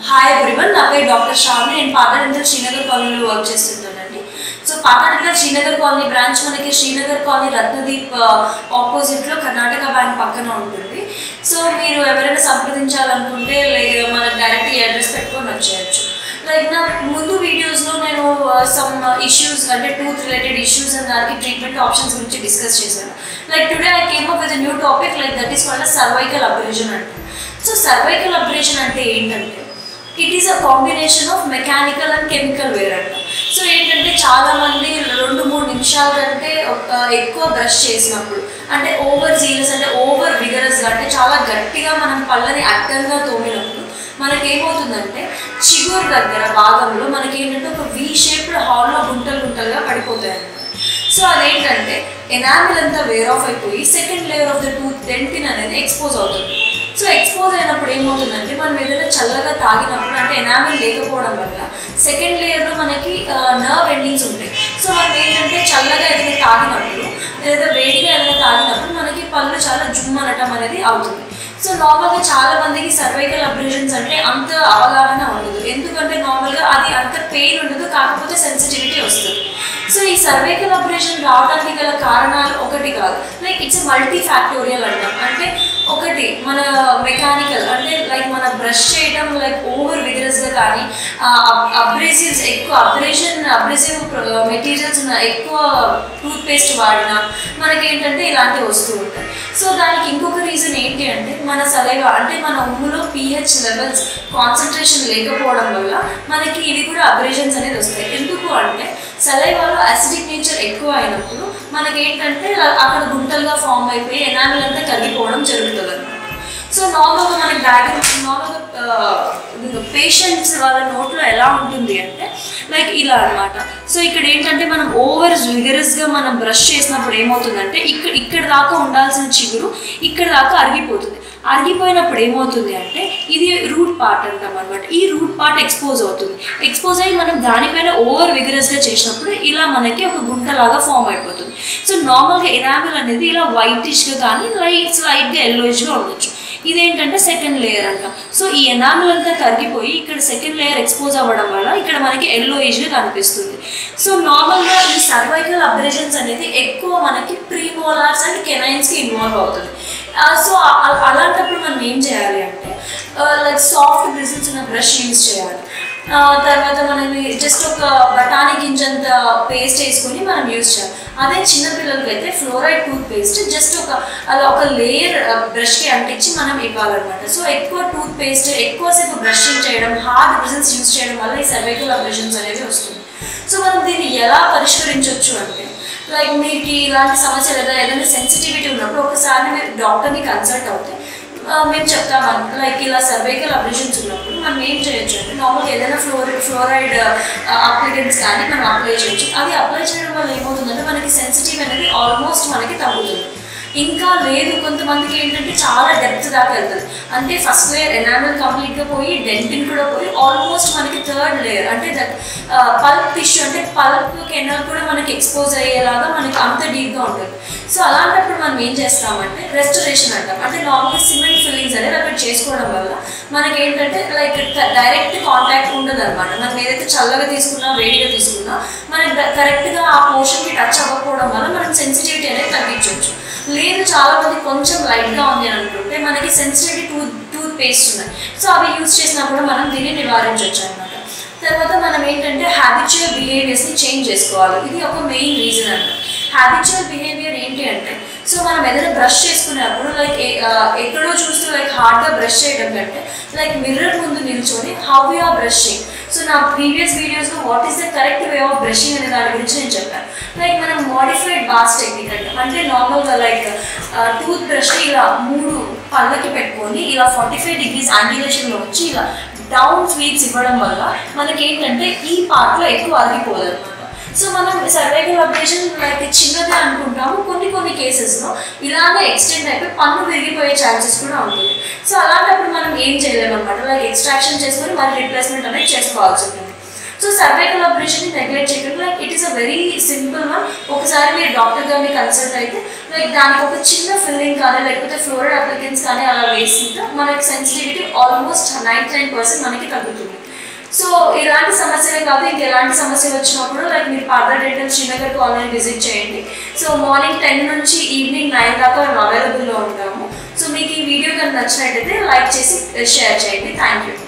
Hi everyone, నా పేరు doctor Shravani. నేను పార్థ డెంటల్ శ్రీనగర్ కాలనీలో వర్క్ చేస్తుంటానండి. So Partha dental Srinagar colony branch మనకి శ్రీనగర్ కాలనీ రత్నదీప్ ఆపోజిట్లో కర్ణాటక బ్యాంక్ పక్కన ఉంటుంది. సో మీరు ఎవరైనా సంప్రదించాలనుకుంటే మన డైరెక్ట్ ఈ అడ్రస్ పెట్టుకొని వచ్చేయచ్చు. లైక్ నా ముందు వీడియోస్లో నేను సమ్ ఇష్యూస్ అంటే టూత్ రిలేటెడ్ ఇష్యూస్ అండ్ దానికి ట్రీట్మెంట్ ఆప్షన్స్ గురించి డిస్కస్ చేశాను. Like today I came up with new topic like that is called cervical abrasion అంటే. సో సర్వైకల్ అబ్రేషన్ అంటే ఏంటంటే it is a combination of mechanical and chemical wear అంట. So ఏంటంటే చాలామంది 2-3 నిమిషాల కంటే ఎక్కువ బ్రష్ చేసినప్పుడు అంటే ఓవర్ జీరస్ అంటే ఓవర్ విగరస్గా అంటే చాలా గట్టిగా మనం పళ్ళని అడ్డంగా తోమినప్పుడు మనకేమవుతుందంటే చిగురు దగ్గర భాగంలో మనకేంటంటే ఒక వీ షేప్డ్ హాల్లో గుంటలుగా పడిపోతాయి అన్నమాట. సో అదేంటంటే ఎనామిల్ అంతా వేర్ ఆఫ్ అయిపోయి second layer of the tooth dentin అనేది ఎక్స్పోజ్ అవుతుంది. సో ఎక్స్పోజ్ అయినప్పుడు ఏమవుతుందంటే మనం ఏదైనా చల్లగా తాగినప్పుడు అంటే ఎనామిల్ లేకపోవడం వల్ల సెకండ్ లేయర్లో మనకి నర్వ్ ఎండింగ్స్ ఉంటాయి. సో మనం ఏంటంటే చల్లగా ఏదైనా తాగినప్పుడు లేదా వేడిగా ఏదైనా తాగినప్పుడు మనకి పళ్ళు చాలా జుమ్ అనటం అనేది అవుతుంది. సో నార్మల్గా చాలా మందికి సర్వైకల్ అబ్రేషన్స్ అంటే అంత అవగాహన ఉండదు, ఎందుకంటే నార్మల్గా అది అంత పెయిన్ ఉండదు, కాకపోతే సెన్సిటివిటీ వస్తుంది. సో ఈ సర్వైకల్ అబ్రేషన్ రావడానికి గల కారణాలు ఒకటి కాదు, లైక్ ఇట్స్ మల్టీ ఫ్యాక్టోరియల్ అంటాం. అంటే ఒకటి మన మెకానికల్ అంటే లైక్ మన బ్రష్ చేయడం లైక్ ఓవర్ విగరస్గా కానీ అబ్రేసివ్స్ ఎక్కువ అబ్రేసివ్ మెటీరియల్స్ ఉన్న ఎక్కువ టూత్ పేస్ట్ వాడినా మనకేంటంటే ఇలాంటివి వస్తూ ఉంటాయి. సో దానికి ఇంకొక రీజన్ ఏంటి అంటే మన సలైవా అంటే మన ఉమ్ములో pH లెవెల్స్ కాన్సన్ట్రేషన్ లేకపోవడం వల్ల మనకి ఇవి కూడా అబ్రేషన్స్ అనేది వస్తాయి. ఎందుకు అంటే సలైవాలో యాసిడిక్ నేచర్ ఎక్కువ అయినప్పుడు మనకేంటంటే అక్కడ గుంటలుగా ఫామ్ అయిపోయి ఎనామిల్ అంతా కరిగిపోవడం జరుగుతుంది అన్నమాట. సో నార్మల్గా మనకి నార్మల్గా పేషెంట్స్ వాళ్ళ నోట్లో ఎలా ఉంటుంది అంటే లైక్ ఇలా అనమాట. సో ఇక్కడ ఏంటంటే మనం ఓవర్ విగరస్గా మనం బ్రష్ చేసినప్పుడు ఏమవుతుందంటే ఇక్కడ దాకా ఉండాల్సిన చిగురు ఇక్కడ దాకా అరిగిపోతుంది. అరిగిపోయినప్పుడు ఏమవుతుంది అంటే ఇది రూట్ పార్ట్ అంటాం అనమాట. ఈ రూట్ పార్ట్ ఎక్స్పోజ్ అవుతుంది. ఎక్స్పోజ్ అయ్యి మనం దానిపైన ఓవర్ విగరస్గా చేసినప్పుడు ఇలా మనకి ఒక గుంటలాగా ఫామ్ అయిపోతుంది. సో నార్మల్గా ఎనామిల్ అనేది ఇలా వైటిష్గా కానీ స్లైట్గా ఎల్లోయిష్గా ఉండొచ్చు. ఇదేంటంటే సెకండ్ లేయర్ అంటాం. సో ఈ ఎనామిల్ అంతా కరిగిపోయి ఇక్కడ సెకండ్ లేయర్ ఎక్స్పోజ్ అవ్వడం వల్ల ఇక్కడ మనకి ఎల్లోయిష్గా కనిపిస్తుంది. సో నార్మల్గా ఈ సర్వైకల్ అబ్రేషన్స్ అనేది ఎక్కువ మనకి ప్రీమోలార్స్ అండ్ కెనైన్స్కి ఇన్వాల్వ్ అవుతుంది. సో అలాంటప్పుడు మనం ఏం చేయాలి అంటే లైక్ సాఫ్ట్ బ్రిజిల్స్ ఉన్న బ్రష్ యూజ్ చేయాలి. తర్వాత మనం జస్ట్ ఒక బఠానీ గింజంత పేస్ట్ వేసుకొని మనం యూజ్ చేయాలి. అదే చిన్నపిల్లలకి అయితే ఫ్లోరైడ్ టూత్ పేస్ట్ జస్ట్ ఒక లేయర్ బ్రష్కి అంటించి మనం ఇవ్వాలన్నమాట. సో ఎక్కువ టూత్ పేస్ట్ ఎక్కువసేపు బ్రషింగ్ చేయడం హార్డ్ బ్రిజిల్స్ యూజ్ చేయడం వల్ల ఈ సర్వైకల్ అబ్రేషన్స్ అనేది వస్తుంది. సో మనం దీన్ని ఎలా పరిష్కరించవచ్చు అంటే లైక్ మీకు ఇలాంటి సమస్య లేదా ఏదైనా సెన్సిటివిటీ ఉన్నప్పుడు ఒకసారి మీరు డాక్టర్ని కన్సల్ట్ అవుతే మేము చెప్తామని లైక్ ఇలా సర్వైకల్ అబ్రేషన్స్ ఉన్నప్పుడు మనం ఏం చేయొచ్చు అంటే నార్మల్గా ఏదైనా ఫ్లోరైడ్ అప్లికెంట్స్ కానీ మనం అప్లై చేయొచ్చు. అది అప్లై చేయడం వల్ల ఏమవుతుందంటే మనకి సెన్సిటివ్ అనేది ఆల్మోస్ట్ మనకి తగ్గుతుంది. ఇంకా లేదు కొంతమందికి ఏంటంటే చాలా డెప్త్ దాకా వెళ్తుంది. అంటే ఫస్ట్ లేయర్ ఎనామిల్ కంప్లీట్గా పోయి డెంటిన్ కూడా పోయి ఆల్మోస్ట్ మనకి థర్డ్ లేయర్ అంటే పల్ప్ టిష్యూ అంటే పల్ప్ కెనాల్ కూడా మనకి ఎక్స్పోజ్ అయ్యేలాగా మనకి అంత డీప్గా ఉంటుంది. సో అలాంటప్పుడు మనం ఏం చేస్తామంటే రెస్టరేషన్ అంటాం. అంటే నార్మల్గా సిమెంట్ ఫిల్లింగ్స్ అనేది అక్కడ చేసుకోవడం వల్ల మనకి ఏంటంటే లైక్ డైరెక్ట్ కాంటాక్ట్ ఉండదు అనమాట. మనం ఏదైతే చల్లగా తీసుకున్నా వేడిగా తీసుకున్నా మనకి కరెక్ట్గా ఆ పోర్షన్కి టచ్ అవ్వకపోవడం వల్ల మనం సెన్సిటివిటీ అనేది తగ్గించవచ్చు. లేదు చాలా మంది కొంచెం లైట్గా ఉంది అని అనుకుంటే మనకి సెన్సిటివిటీ టూత్ పేస్ట్ ఉన్నాయి. సో అవి యూజ్ చేసినా కూడా మనం దీన్ని నివారించవచ్చు అనమాట. తర్వాత మనం ఏంటంటే హ్యాబిచువల్ బిహేవియర్స్ని చేంజ్ చేసుకోవాలి. ఇది ఒక మెయిన్ రీజన్ అన్నమాట. హ్యాబిచువల్ బిహేవియర్ ఏంటి అంటే సో మనం ఏదైనా బ్రష్ చేసుకునేటప్పుడు లైక్ ఎక్కడో చూస్తూ లైక్ హార్డ్గా బ్రష్ చేయడం కంటే లైక్ మిర్రర్ ముందు నిల్చొని how you are brushing. So నా ప్రీవియస్ వీడియోస్లో what is the correct way of brushing అనే దాని గురించి నేను చెప్పాను. లైక్ మనం మోడిఫైడ్ బాస్ టెక్నిక్ అంటే నార్మల్గా లైక్ టూత్ బ్రష్ ఇలా 3 పళ్ళకి పెట్టుకొని ఇలా 45 degrees యాంగిలేషన్లో వచ్చి ఇలా డౌన్ స్వీప్స్ ఇవ్వడం వల్ల మనకి ఏంటంటే ఈ పార్ట్లో ఎక్కువ అరిగిపోదు అనమాట. సో మనం సర్వైకల్ అబ్రేషన్ లైక్ చిన్నదే అనుకుంటాము, కొన్ని కేసెస్లో ఇలాగే ఎక్స్టెండ్ అయిపోయి పన్ను విరిగిపోయే ఛాన్సెస్ కూడా ఉంటుంది. సో అలాంటప్పుడు మనం ఏం చేయలేము అనమాట. లైక్ ఎక్స్ట్రాక్షన్ చేసుకొని మళ్ళీ రిప్లేస్మెంట్ అనేది చేసుకోవాల్సి ఉంటుంది. So so cervical operation neglect చేయకండి. Like it is a very simple one. ఒకసారి మీరు డాక్టర్ గారిని కన్సల్ట్ అయితే లైక్ దానికి ఒక చిన్న ఫిల్లింగ్ కానీ లేకపోతే ఫ్లోరైడ్ అప్లికెన్స్ కానీ అలా వేస్తుంటే మనకి సెన్సిటివిటీ ఆల్మోస్ట్ 99% మనకి తగ్గుతుంది. సో ఇలాంటి సమస్యలే కాదు ఇంకెలాంటి సమస్యలు వచ్చినప్పుడు లైక్ మీరు Partha dental Srinagar colony visit చేయండి. సో మార్నింగ్ 10 నుంచి ఈవినింగ్ 9 దాకా మేము అవైలబుల్లో ఉంటాము. సో మీకు ఈ వీడియో కనుక నచ్చినట్టయితే లైక్ చేసి షేర్ చేయండి. Thank you.